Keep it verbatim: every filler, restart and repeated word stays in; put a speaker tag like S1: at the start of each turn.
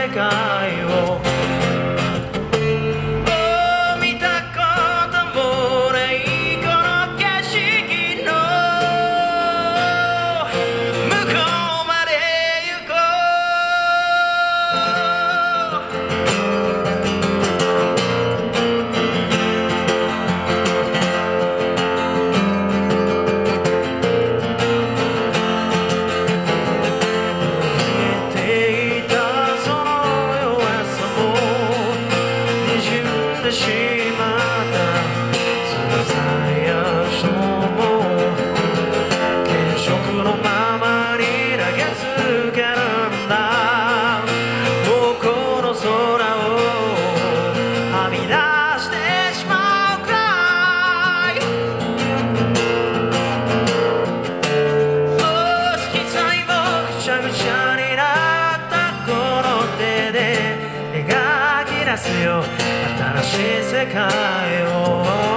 S1: 世界を見たこともないこの景色の向こうまで行こしまった翼や人も現職のままに投げつけるんだ。もうこの空をはみ出してしまうくらい色彩もぐちゃぐちゃになったこの手で描き出すよ新しい世界を